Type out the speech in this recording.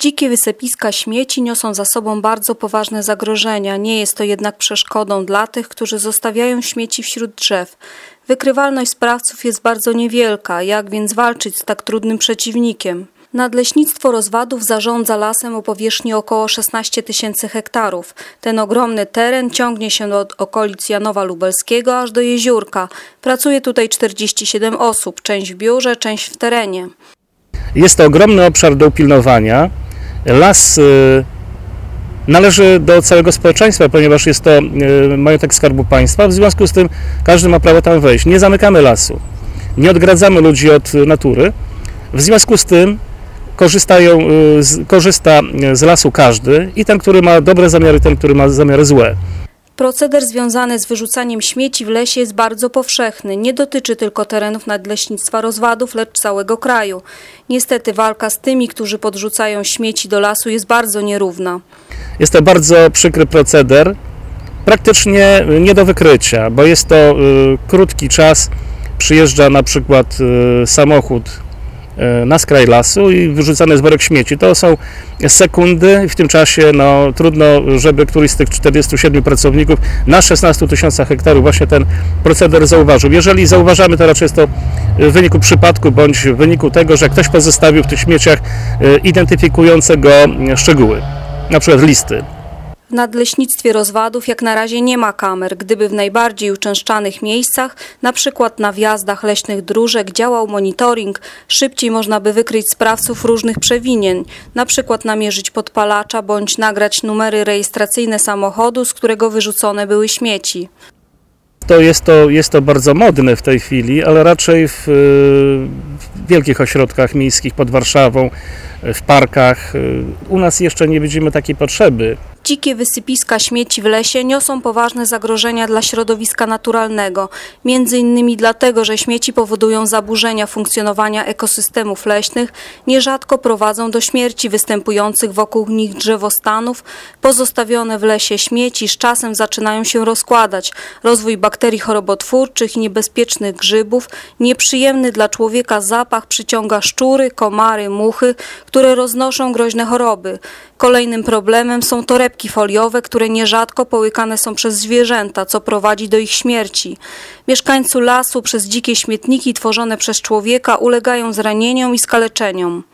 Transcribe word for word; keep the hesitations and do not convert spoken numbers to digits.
Dzikie wysypiska śmieci niosą za sobą bardzo poważne zagrożenia. Nie jest to jednak przeszkodą dla tych, którzy zostawiają śmieci wśród drzew. Wykrywalność sprawców jest bardzo niewielka. Jak więc walczyć z tak trudnym przeciwnikiem? Nadleśnictwo Rozwadów zarządza lasem o powierzchni około szesnaście tysięcy hektarów. Ten ogromny teren ciągnie się od okolic Janowa Lubelskiego aż do Jeziórka. Pracuje tutaj czterdzieści siedem osób, część w biurze, część w terenie. Jest to ogromny obszar do upilnowania. Las y, należy do całego społeczeństwa, ponieważ jest to y, majątek Skarbu Państwa. W związku z tym każdy ma prawo tam wejść. Nie zamykamy lasu, nie odgradzamy ludzi od natury. W związku z tym korzystają, y, z, korzysta z lasu każdy, i ten, który ma dobre zamiary, ten, który ma zamiary złe. Proceder związany z wyrzucaniem śmieci w lesie jest bardzo powszechny. Nie dotyczy tylko terenów Nadleśnictwa Rozwadów, lecz całego kraju. Niestety walka z tymi, którzy podrzucają śmieci do lasu, jest bardzo nierówna. Jest to bardzo przykry proceder, praktycznie nie do wykrycia, bo jest to y, krótki czas. Przyjeżdża na przykład y, samochód na skraj lasu i wyrzucany jest worek śmieci. To są sekundy i w tym czasie no, trudno, żeby któryś z tych czterdziestu siedmiu pracowników na szesnastu tysiącach hektarów właśnie ten proceder zauważył. Jeżeli zauważamy, to raczej jest to w wyniku przypadku bądź w wyniku tego, że ktoś pozostawił w tych śmieciach identyfikujące go szczegóły, na przykład listy. W Nadleśnictwie Rozwadów jak na razie nie ma kamer. Gdyby w najbardziej uczęszczanych miejscach, na przykład na wjazdach leśnych dróżek, działał monitoring, szybciej można by wykryć sprawców różnych przewinień, na przykład namierzyć podpalacza bądź nagrać numery rejestracyjne samochodu, z którego wyrzucone były śmieci. To jest, to jest to bardzo modne w tej chwili, ale raczej w, w wielkich ośrodkach miejskich pod Warszawą, w parkach. U nas jeszcze nie widzimy takiej potrzeby. Dzikie wysypiska śmieci w lesie niosą poważne zagrożenia dla środowiska naturalnego. Między innymi dlatego, że śmieci powodują zaburzenia funkcjonowania ekosystemów leśnych, nierzadko prowadzą do śmierci występujących wokół nich drzewostanów. Pozostawione w lesie śmieci z czasem zaczynają się rozkładać. Rozwój bakterii chorobotwórczych i niebezpiecznych grzybów, nieprzyjemny dla człowieka zapach przyciąga szczury, komary, muchy, które roznoszą groźne choroby. Kolejnym problemem są torebki foliowe, które nierzadko połykane są przez zwierzęta, co prowadzi do ich śmierci. Mieszkańcy lasu przez dzikie śmietniki tworzone przez człowieka ulegają zranieniom i skaleczeniom.